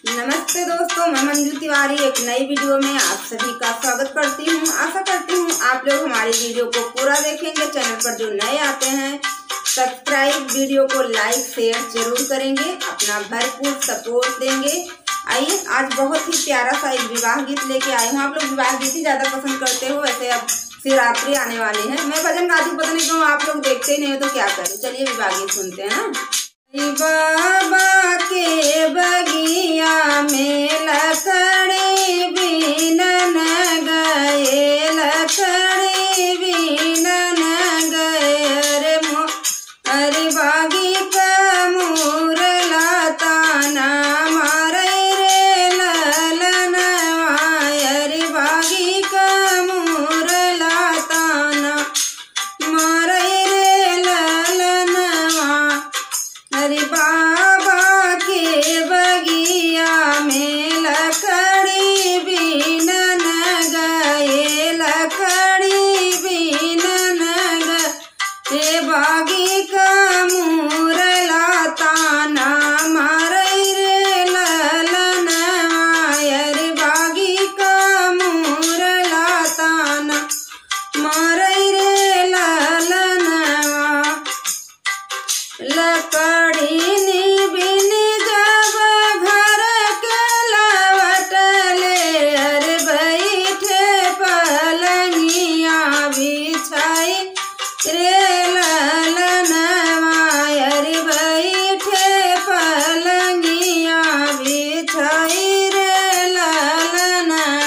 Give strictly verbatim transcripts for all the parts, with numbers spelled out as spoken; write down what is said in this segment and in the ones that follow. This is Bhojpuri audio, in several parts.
नमस्ते दोस्तों, मैं मंजू तिवारी एक नई वीडियो में आप सभी का स्वागत करती हूं। आशा करती हूं आप लोग हमारी वीडियो को पूरा देखेंगे। चैनल पर जो नए आते हैं सब्सक्राइब, वीडियो को लाइक शेयर जरूर करेंगे, अपना भरपूर सपोर्ट देंगे। आइए, आज बहुत ही प्यारा सा एक विवाह गीत लेके आए हूँ। आप लोग विवाह गीत ही ज़्यादा पसंद करते हो, वैसे अब शिवरात्रि आने वाली है। मैं भजन गाती हूँ, पता नहीं क्यों आप लोग देखते ही नहीं हो, तो क्या करें। चलिए विवाह गीत सुनते हैं ना। बाबा के बगिया में लकड़ी बीनन गए, लकड़ी बीनन गए। अरे मो अरे बागी का मूर लाताना मारे रे ललन। अरे बागी का मूर लाताना मारे रे ललन। अरे बाबा के बगिया में लकड़ी बीनन गए, लकड़ी बीनन गए। बागी का मूर लाताना मारे रे ललन। अरे बागी का मूर लाताना मारे रे ललन। लकड़ी निबिन जब घर के लवटले, अरे बैठे पलंगिया बिछाई रे ललन। अरे बैठे पलंगिया बिछाई रे ललन।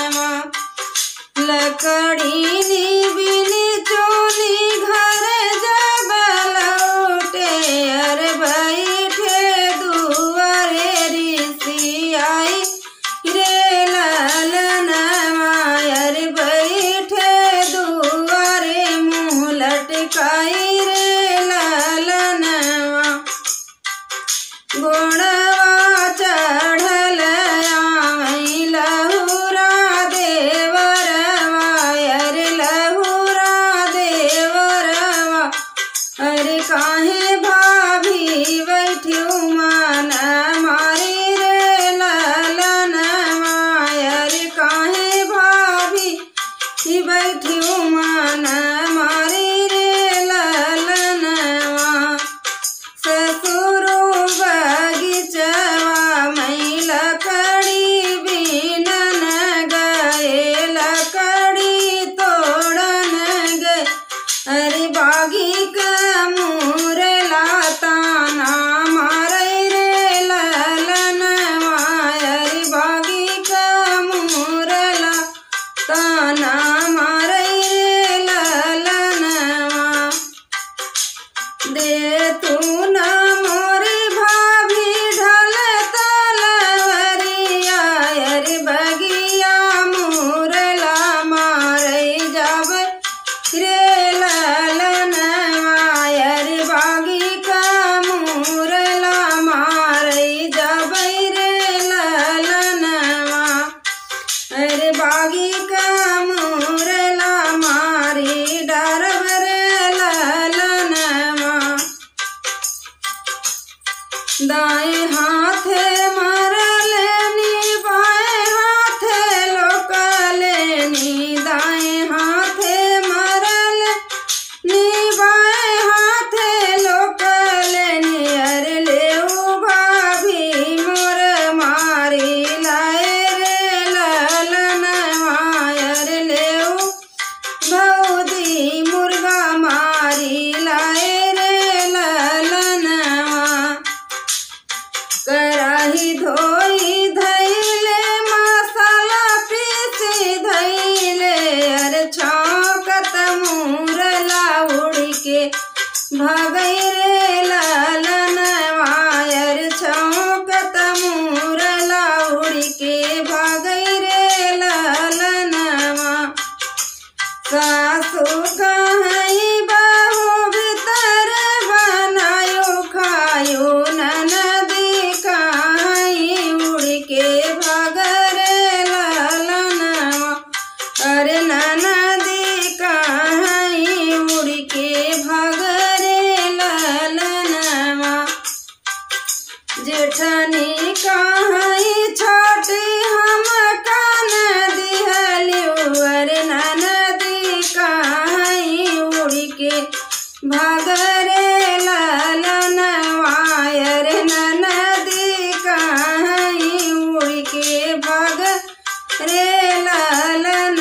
लकड़ी निबिन चोली घर जब लौटे, अरे बैठे दुआरे ऋषि आई रे ललन। अरे बैठे दुआरे मुँह लटकाई रे ललन। घोड़वा चढ़ल आई लहुरा देवरवा, अरे लहुरा देवरवा। अरे काहे भाभी बैठ्यू मन मारी रे ललन। अरे काहे भाभी बैठ्यू मन मारी रे ललन। ससुरो बगीचवा में लकड़ी बीनन गए, लकड़ी तोड़न गए। अरे बागी का मूर लाताना मारे रे ललन। अरे बागी का मूर लाताना मारे रे ललन। दे तू न मोरी भाभी ढल तलवरिया, अरे बगिया मूर ला मारे जब रे ललन। अरे बागी का मूर ला मारे जब रे ललन। अरे बागी का मूर ला मारी डरब रे ललन। दाएं हाथे मरलेनी, बाएं हाथे लोकलेनी। दाएं हाथे मरलेनी, बाएं हाथे लोकलेनी। अरे लेऊ भाभी मोर मारी लाए रे ललन। अरे लेऊ भौजी मुर्गा मारी लाए रे ललन। कराही धोई धैले मसाला पीसी धैले, अरे छौकत मूर लाउड़ी के भगई रे ललन। अरे छौकत मूर लाउड़ी के भगई रे ललन। सासु कहीं बहू भीतर बनायो खायो, ननदी कहीं जेठनी कहीं छोटी हम कान दिहलिवर ननदी कहीं उड़ के भगरे ललन वायर ननदी कहीं उड़ के भग रे ललन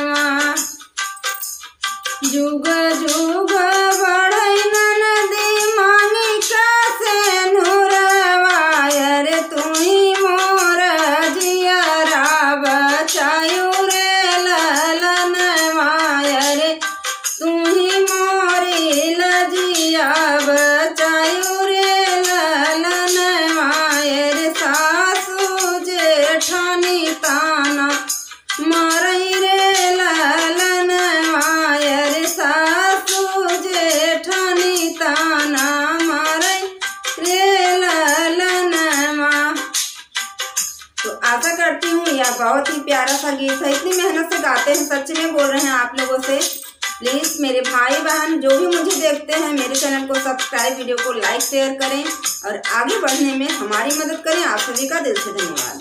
जुग जुग बढ़ई ननदी मांगी से नूरवायर तुही मोर जियरा बचायु रे ललन वायर तुही मोरी लजिया बचायु रे ललन वायर सासू जेठानी ताना मारई रे ललन वायर सासू जेठानी ताना मारई रे ललन मा। तो आशा करती हूँ यह बहुत ही प्यारा सा गीत है। इतनी मेहनत से गाते हैं, सच में बोल रहे हैं आप लोगों से। प्लीज़ मेरे भाई बहन जो भी मुझे देखते हैं मेरे चैनल को सब्सक्राइब, वीडियो को लाइक शेयर करें और आगे बढ़ने में हमारी मदद करें। आप सभी का दिल से धन्यवाद।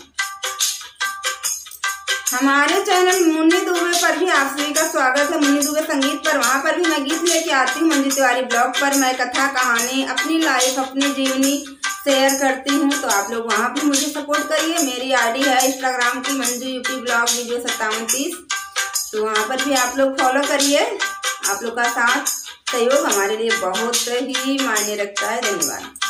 हमारे चैनल मुन्नी दुबे पर भी आप सभी का स्वागत है। मुन्नी दुबे संगीत पर, वहाँ पर भी मैं गीत लेके आती हूँ। मंजू तिवारी ब्लॉग पर मैं कथा कहानी, अपनी लाइफ, अपनी जीवनी शेयर करती हूँ। तो आप लोग वहाँ भी मुझे सपोर्ट करिए। मेरी आईडी है इंस्टाग्राम की मंजू यूपी ब्लॉग वीडियो सत्तावन तीस। तो वहाँ पर भी आप लोग फॉलो करिए। आप लोग का साथ सहयोग हमारे लिए बहुत ही मायने रखता है। धन्यवाद।